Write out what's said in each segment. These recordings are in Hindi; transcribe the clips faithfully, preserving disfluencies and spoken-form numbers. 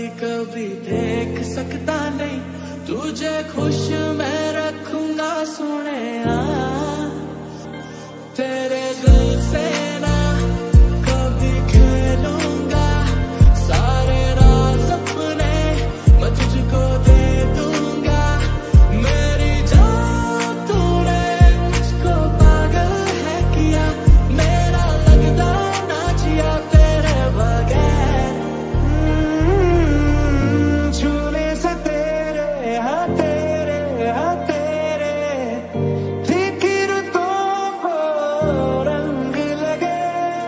कभी देख सकता नहीं, तुझे खुश मैं रखूंगा सोने तेरे दिल से ना कभी खेलूंगा, सारे राज अपने मैं तुझको दे दूंगा। मेरी जान तूने मुझको पागल है किया, मेरा लगता ना जिया तेरे बगैर। छूने से तेरे हाँ तेरे हाँ तेरे फिक्र तो को रंग लगे,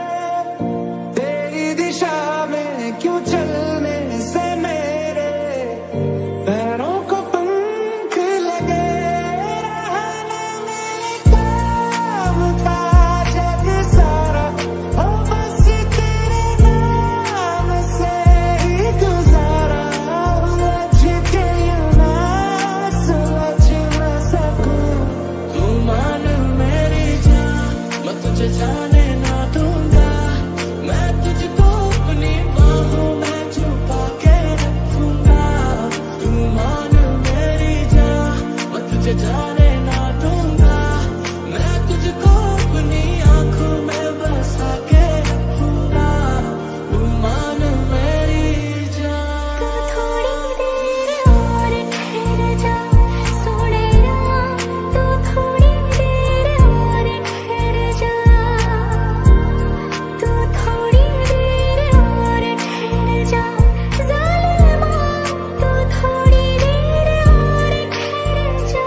तेरी दिशा में क्यों चलने से मेरे पैरों को पंख लगे। रहना मेरे काम था जग सारा, हो बस तेरे नाम से ही गुजारा। उलझ के यूं ना सुलझ न सकूं, तू मान मेरी जान मैं तुझे जाने ना दूंगा। मैं तुझको अपनी बाहों में छुपा के रखूंगा, तू मान मेरी जान मैं तुझे जाने ना दूंगा। मैं तुझको अपनी आंखों में बसा के रखूंगा, तू मान मेरी जान। थोड़ी देर और ठहर जा सोने तू, थोड़ी देर और ठहर जा तू, थोड़ी देर और ठहर जा ज़ालिमा, तू थोड़ी देर और ठहर जा।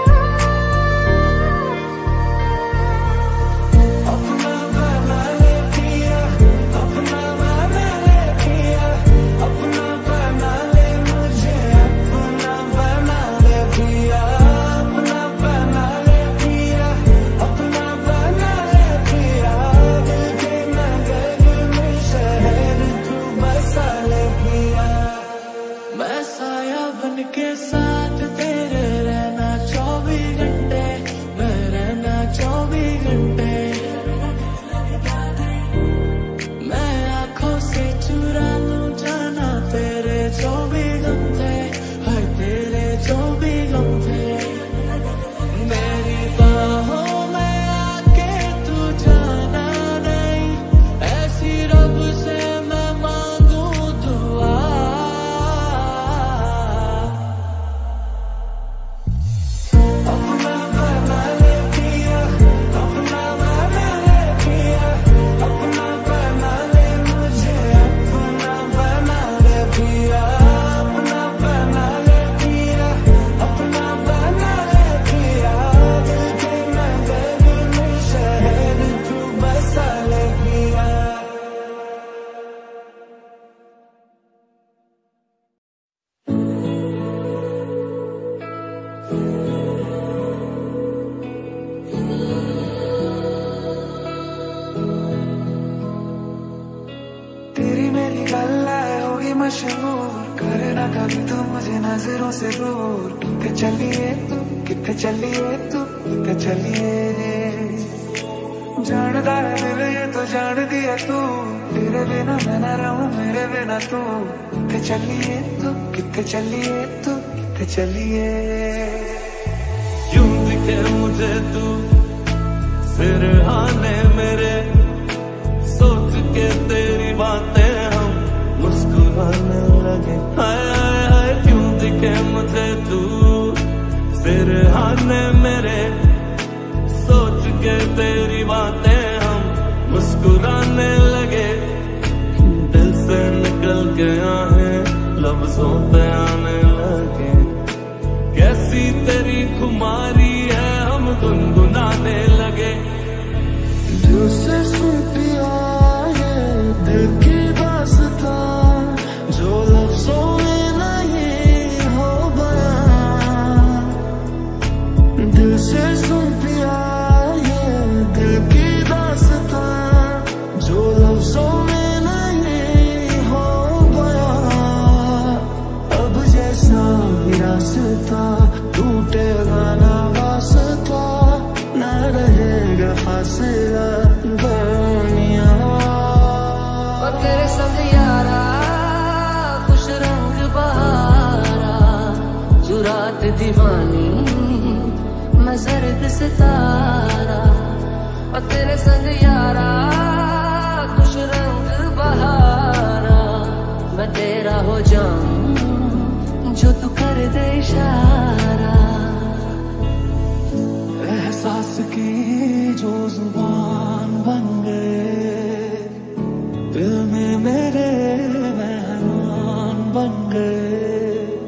अपना बना ले पिया, अपना बना ले पिया, अपना बना ले मुझे, अपना बना ले पिया, अपना बना ले पिया, अपना बना ले पिया। दिल के नगर में शहर तू बसा ले पिया, मैं साया बन के साथ तेरे रहना चौबीस घंटे, मैं रहना चौबीस घंटे। मैं आंखों से चुरा लूं जाना तेरे चौबीस घंटे, हर तेरे चौबीस घंटे। मेरी बाहों में आके तू जाना नहीं, ऐसी रब से मैं मांगू दुआ। अपना बना ले पिया, अपना बना ले पिया, अपना बना ले मुझे, अपना बना ले पिया, अपना बना ले पिया, अपना बना ले पिया। दिल के नगर में शहर तू बसा ले पिया। तेरी मेरी गल है होगी मशहूर, करे ना कभी तू मुझे नजरों से दूर। कितने चलिए तू कितने चलिए तू कितने चलिए, जानदा है दिल ये तो जान दिया तू, तेरे बिना मैं ना रहूं मेरे बिना तू। कितने चलिए तू कितने चलिए तू कितने चलिए। क्यों दिखे मुझे तू सिरहाने मेरे, सोच के तेरी बातें हम मुस्कुराने लगे। हाय हाय हाय क्यों दिखे मुझे तू सिरहाने मेरे, सोच के तेरी बातें हम मुस्कुराने लगे। दिल से निकल के आहें लफ्जों पे आने लगे, कैसी तेरी खुमारी है हम गुनगुनाने लगे। जो से सुन पिया ये दिल की दास्तां, जो लफ्जों में नहीं हो बयां। दिल से सुन पिया ये दिल की दास्तां, जो लफ्जों में नहीं हो बयां। अब जैसा भी रास्ता टूटेगा ना वास्ता, ना रहेगा फासला दुनिया। रात दीवानी मैं जर्द सितारा और तेरे संग यारा खुश रंग बहारा मैं तेरा हो जाऊं जो तू कर दे इशारा। एहसास की जो जुबान बन गए दिल में मेरे मेहमान बन गए।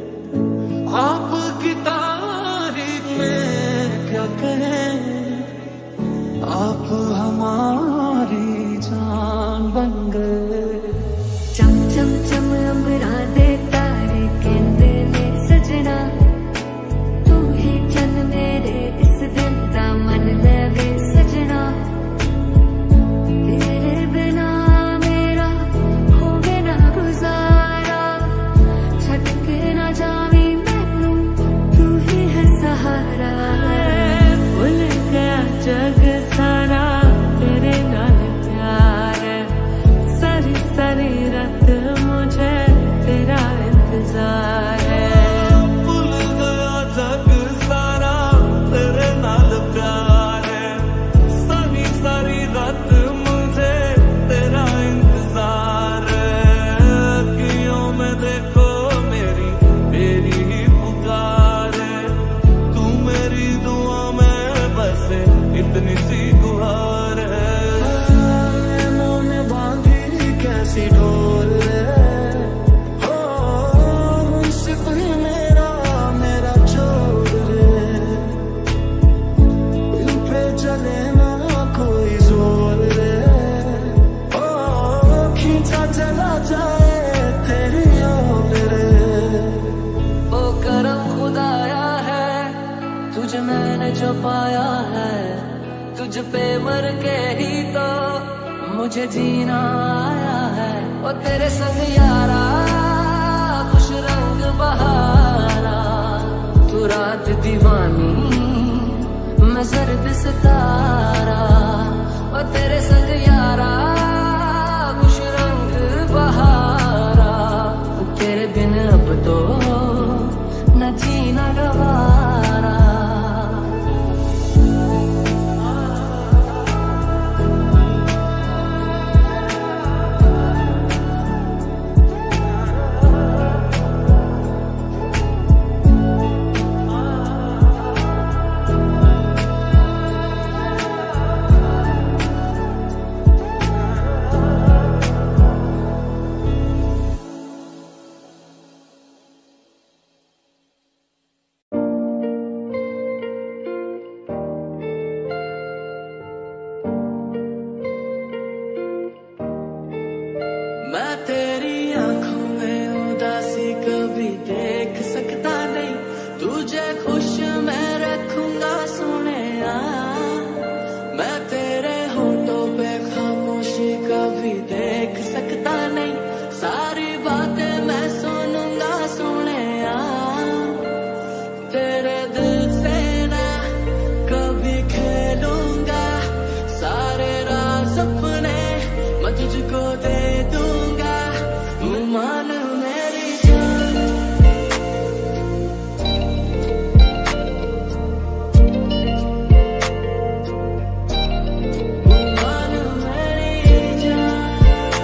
आपकी तारीफ में क्या कहें आप हमारी जान बन गए। चम चम चम अमरा दे तारे कहंदे ने सजना तू ही जन मेरे इस दिल दा मन लगे सजना। तेरे बिना मेरा होवे ना गुजारा छट के ना जावी मैनू तू ही है सहारा। भूल गया जग सारा तेरे नाल प्यार सारी सारी रात मुझे तेरा इंतजार है। भूल गया जग सारा तेरे नाल प्यार है सारी सारी रात मुझे तेरा इंतजार है। अखियों में देखो मेरी तेरी ही पुकार है तू मेरी दुआ में बसे इतनी सी गुहार है। नैनों में बांधी कैसी डोर हो सिर्फ ही मेरा मेरा छोड़ रे। दिल पे चले ना कोई जोर रे ओ खींचा चला जाए तेरी ओर रे। ओ करम खुदाया है तुझे मैंने जो पाया है तुझ पे मर के ही तो मुझे जीना आया है। ओ तेरे संग यारा खुश रंग बहारा तू रात दीवानी मैं जर्द सितारा। ओ तेरे संग यारा खुश रंग बहारा तेरे बिन अब तो न जीना गवारा। मैं तेरी आंखों में उदासी कभी देख सकता नहीं तुझे खुश मैं रखूंगा सोने आ। मैं तेरे होठों पे खामोशी कभी देख सकता नहीं सारी बातें मैं सुनूंगा सोने आ। तेरे दिल से ना कभी खेलूंगा सारे राज अपने मैं तुझको दे दूंगा तू मान मेरी जान। तू मान मेरी जान।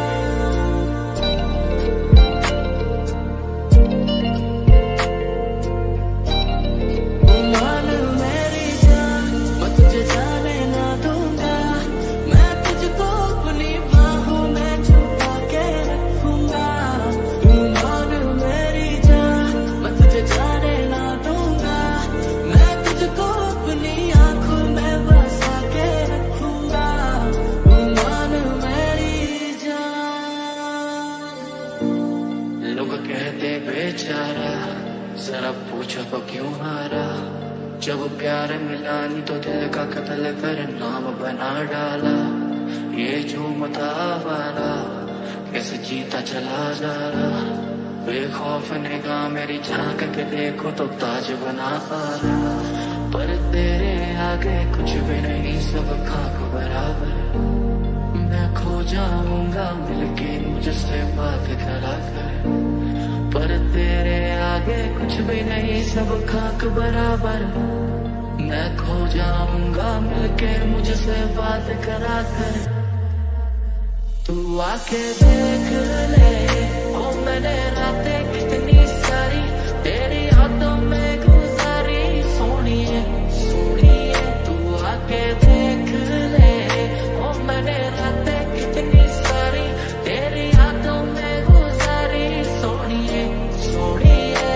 तू मान मेरी जान मैं तुझे जाने ना दूंगा मैं तुझको अपनी बाहों में छुपा के रखूंगा। तू मान मेरी जान मैं तुझे जाने ना दूंगा मैं तुझको अपनी आंखों में बसा के रखूंगा। तू मान मेरी जान। लोग कहते बेचारा जरा पूछो तो क्यों हारा जब प्यार मिला नहीं तो दिल का कत्ल कर नाम बना डाला। ये झूमता वाला कैसे जीता चला जा रहा बेखौफ निगाह मेरी झांक के देखो तो ताज बना पा रहा। पर तेरे आगे कुछ भी नहीं सब खाक बराबर। मैं खो जाऊंगा मिलके मुझसे बात करा कर पर तेरे आगे आगे कुछ भी नहीं, सब खाक बराबर। मैं खो जाऊंगा मिलके मुझसे बात करा कर। तू आके देख ले ओ मैंने रातें कितनी सारी तेरी यादों में गुजारी। सोनिए सोनिए तू आके देख ले ओ मैंने रातें कितनी सारी तेरी यादों में गुजारी। सोनिए सोनिए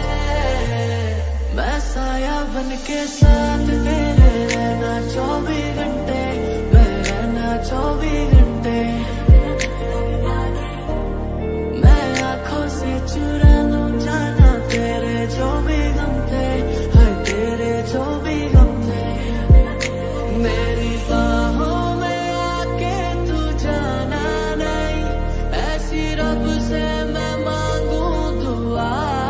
मैं साया बन के साथ तेरे रहना चौबीस घंटे, मैं रहना चौबीस घंटे। मैं आंखों से चुरा लूं जाना तेरे जो भी गम थे, हर तेरे जो भी गम थे। मेरी बाहों में आके तू जाना नहीं, ऐसी रब से मैं मांगू दुआ।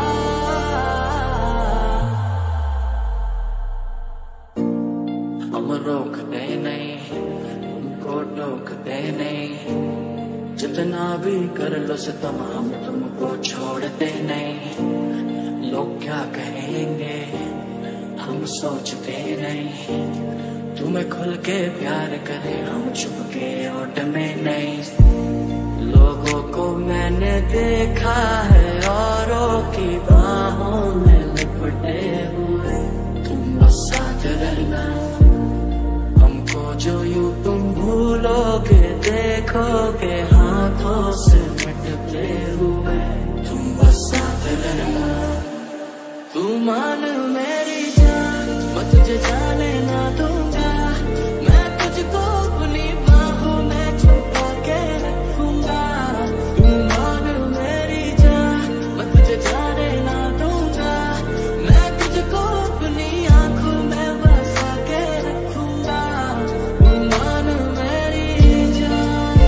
हम रोकते नहीं उनको टोकते नहीं, जितना भी कर लो सितम हम तुमको छोड़ते नहीं। लोग क्या कहेंगे हम सोचते नहीं, तुम्हें खुल के प्यार करें हम चुप के ओट में नहीं। लोगों को मैंने देखा है औरों की बाहों में लिपटे हुए, तुम बस साथ रहना हमको जो यूं तुम भूलोगे देखोगे हाथों से मिटते हुए। तुम बस साथ रहना तू मान मेरी जान, मैं तुझे जाने ना दूंगा। मैं तुझको अपनी बाहों में छुपा के रखूंगा। तू मान मेरी जान, मैं तुझे जाने ना दूंगा। मैं तुझको अपनी आंखों में बसा के रखूंगा। तू मान मेरी जान,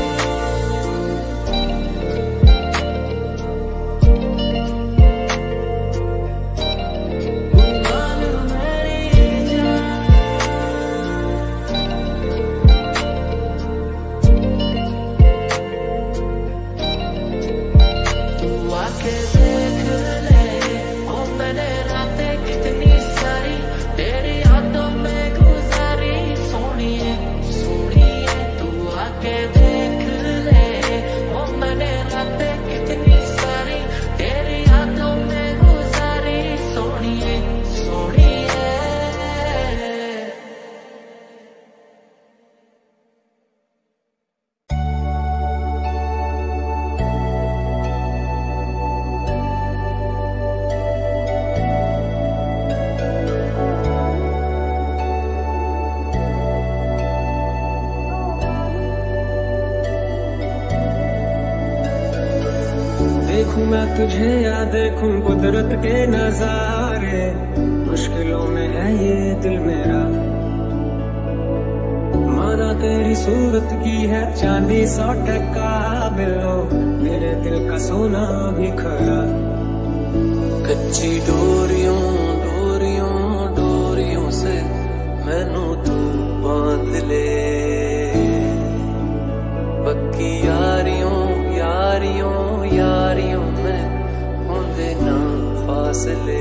तू मान मेरी जान। तू आके देख ले ओ मैंने रातें कितनी सारी तेरी यादों में गुजारी। सोनिए सोनिए तू आके देख ले ओ मैंने रातें कितनी सारी तेरी यादों में गुजारी। सोनिए सोनिए देखूं मैं तुझे या देखूं कुदरत के नजारे, मुश्किलों में है ये दिल मेरा। माना तेरी सूरत की है चांदी सौ टका बिलो, मेरे दिल का सोना भी खरा। कच्ची डोरियों डोरियों डोरियों से मैनू तू बांध ले। पक्की यारियों यारियों यारियों में होंदे ना फासले।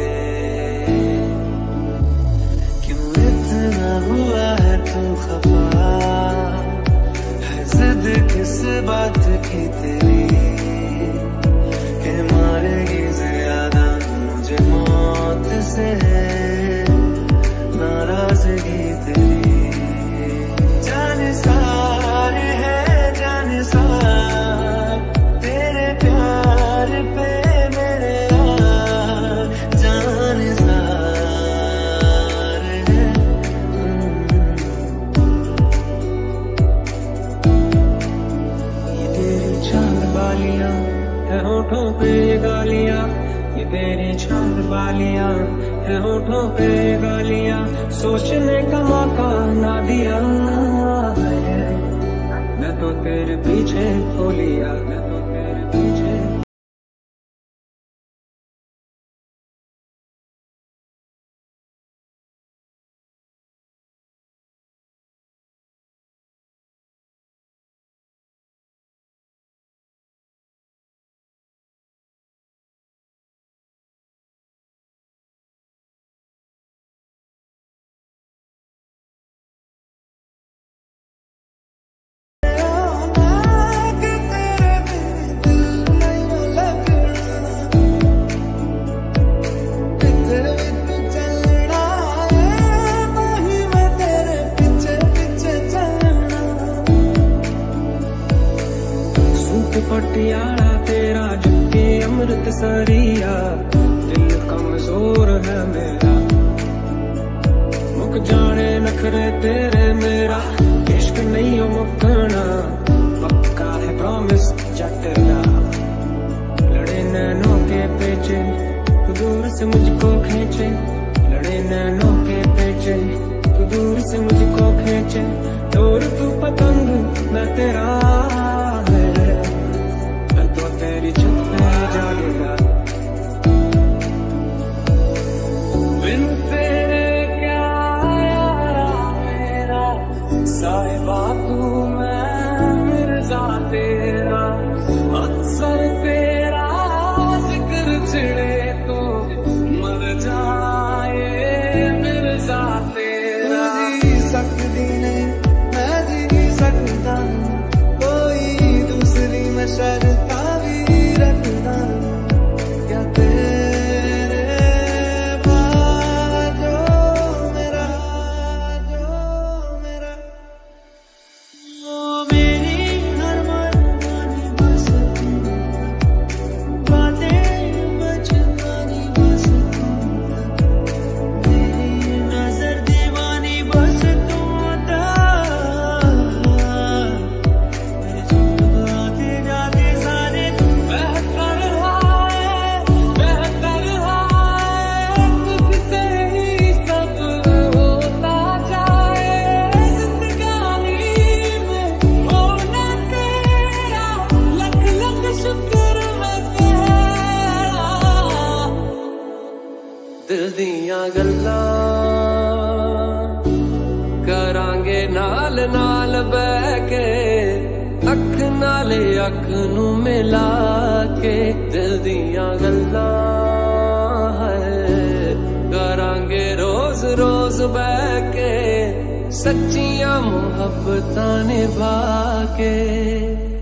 क्यों इतना हुआ है तू खफा, है जिद किस बात की तेरी, के मारेगी ज्यादा मुझे मौत से नाराजगी तेरी। जाने सारे है जाने सार तेरे प्यार पे मेरे यार, जाने सार है। ये तेरी चांद बालियां है होठों पे गालियां, ये तेरी चांद बालियां है होठों पे गालियां, सोचने का मौका ना दिया। मैं तो तेरे पीछे हो लिया, मैं तो तेरे पीछे उम्र सारिया, दिल कमजोर है मेरा, मुक जाने नखरे तेरे मेरा, इश्क नहीं हो मुकना, पक्का है प्रॉमिस जट दा। लड़े नैनों के पेचे, तू दूर से मुझको खींचे, लड़े नैनों के पेचे, तू दूर से मुझको खींचे, दूर तू पतंग मैं तेरा है, मैं तो तेरी छत पे जागेगा। बिन तेरे क्या यारा मेरा, साहिबा तू मैं मिर्जा तेरा, अक्सर तेरा जिक्र छिड़े तो मर जाए मिर्जा तेरा। जी सकती नहीं मैं जी सकता, कोई दूसरी मैं शर्ता भी रखता, क्या तेरे बाद जो मेरा जो मेरा। ओ मेरी हर मनमानी बस तू, बातें बचकानी बस तू, मेरी नजर दीवानी बस तू दा, मेरे जुल्म आते जाते सारे बेहतर है बेहतर है, तुझसे ही सब होता जाए, जिंदगानी में होना तेरा, लख लख शुक्र मैं तेरा। दिल दियां गल्लां करांगे नाल नाल बह के, अख नाले अख नू मिला के, दिल दियां गल्लां है करांगे रोज रोज बह के, सच्चियां मुहब्बतां निभा के।